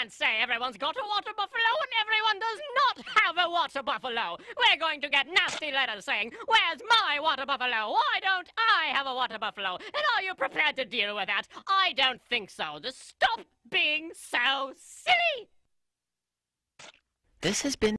can't say everyone's got a water buffalo and everyone does not have a water buffalo. We're going to get nasty letters saying, "Where's my water buffalo? Why don't I have a water buffalo? And are you prepared to deal with that?" I don't think so. Just stop being so silly. This has been